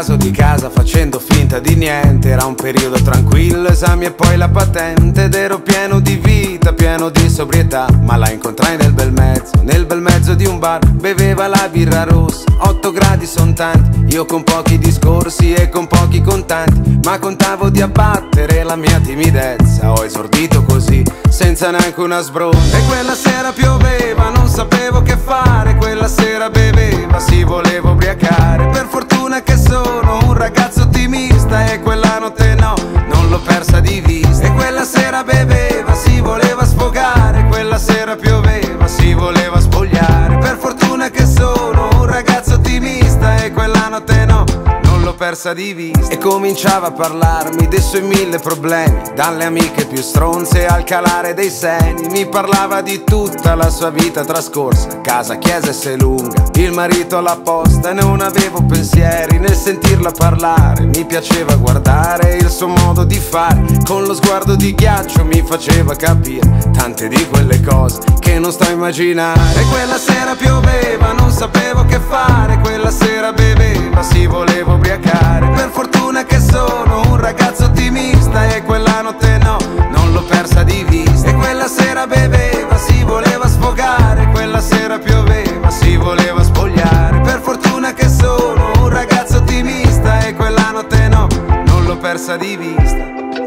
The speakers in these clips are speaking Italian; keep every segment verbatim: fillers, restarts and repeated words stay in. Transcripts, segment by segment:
caso di casa facendo finta di niente. Era un periodo tranquillo, esami e poi la patente. Ed ero pieno di vita, pieno di sobrietà. Ma la incontrai nel bel mezzo, nel bel mezzo di un bar. Beveva la birra rossa, otto gradi son tanti. Io con pochi discorsi e con pochi contanti, ma contavo di abbattere la mia timidezza. Ho esordito così, senza neanche una sbronza. E quella sera pioveva, non sapevo che fare. Quella sera beveva, si voleva ubriacare. Per fortuna che sono un ragazzo ottimista, e quella notte no, non l'ho persa di vista. E quella sera beveva, si voleva sfogare. Quella sera pioveva, si voleva spogliare. Per fortuna che sono un ragazzo ottimista, e quella notte no, non l'ho persa di vista. E cominciava a parlarmi dei suoi mille problemi, dalle amiche più stronze al calare dei seni. Mi parlava di tutta la sua vita trascorsa, casa, chiesa e se lunga, il marito alla posta. Non avevo pensieri nel sentirla parlare, mi piaceva guardare il suo modo di fare. Con lo sguardo di ghiaccio mi faceva capire tante di quelle cose che non sto a immaginare. E quella sera pioveva, non sapevo che fare. Quella sera beveva, si voleva ubriacare. Per fortuna che sono un ragazzo ottimista, e quella notte no, non l'ho persa di vista. E quella sera beveva, si voleva sfogare. Quella sera pioveva, si voleva spogliare. Per fortuna che sono un ragazzo ottimista, e quella notte no, non l'ho persa di vista.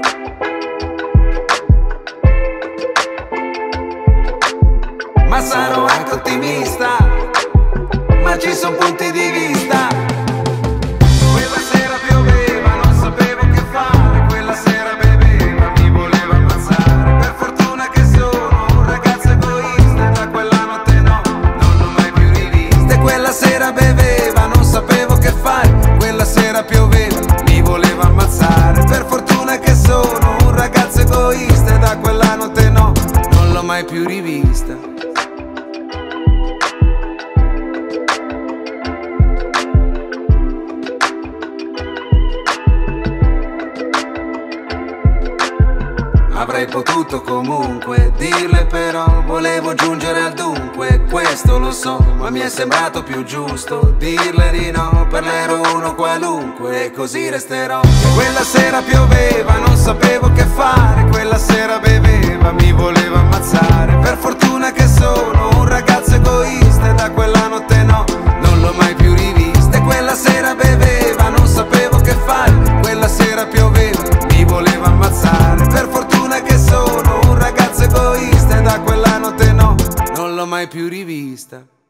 Ma sarò anche ottimista, ma ci sono punti di vista. Quella sera pioveva, non sapevo che fare. Quella sera beveva, mi voleva ammazzare. Per fortuna che sono un ragazzo egoista, e da quella notte no, non l'ho mai più rivista. E quella sera beveva, non sapevo che fare. Quella sera pioveva, mi voleva ammazzare. Per fortuna che sono un ragazzo egoista, e da quella notte no, non l'ho mai più rivista. Avrei potuto comunque dirle, però volevo giungere al dunque. Questo lo so, ma mi è sembrato più giusto dirle di no. Per lei ero uno qualunque, e così resterò. Quella sera pioveva, non sapevo che fare. Quella sera beveva, mi voleva ammazzare. Per fortuna che sono un ragazzo egoista, e da quella notte no, non l'ho mai più rivista. E quella sera beveva, non sapevo che fare. Quella sera pioveva, mi voleva ammazzare. Per fortuna che sono un ragazzo egoista, e da quella notte no, non l'ho mai più rivista.